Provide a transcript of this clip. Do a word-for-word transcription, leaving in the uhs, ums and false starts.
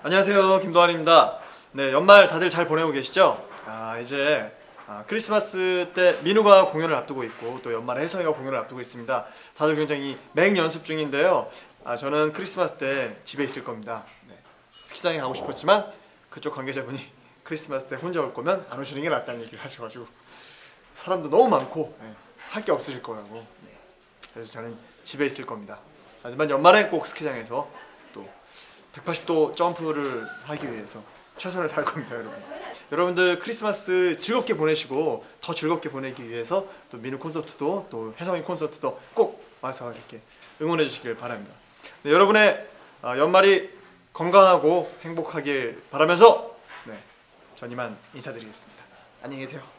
안녕하세요, 김도환입니다. 네, 연말 다들 잘 보내고 계시죠? 아, 이제 아, 크리스마스 때 민우가 공연을 앞두고 있고 또 연말에 혜성이가 공연을 앞두고 있습니다. 다들 굉장히 맹연습 중인데요. 아, 저는 크리스마스 때 집에 있을 겁니다. 네, 스키장에 가고 싶었지만 그쪽 관계자분이 크리스마스 때 혼자 올 거면 안 오시는 게 낫다는 얘기를 하셔가지고 사람도 너무 많고 네, 할 게 없으실 거라고. 네, 그래서 저는 집에 있을 겁니다. 하지만 연말에 꼭 스키장에서 또 백팔십 도 점프를 하기 위해서 최선을 다할 겁니다, 여러분. 여러분들 크리스마스 즐겁게 보내시고 더 즐겁게 보내기 위해서 또 민우 콘서트도 또 혜성이 콘서트도 꼭 와서 이렇게 응원해 주시길 바랍니다. 네, 여러분의 연말이 건강하고 행복하길 바라면서 네, 전 이만 인사드리겠습니다. 안녕히 계세요.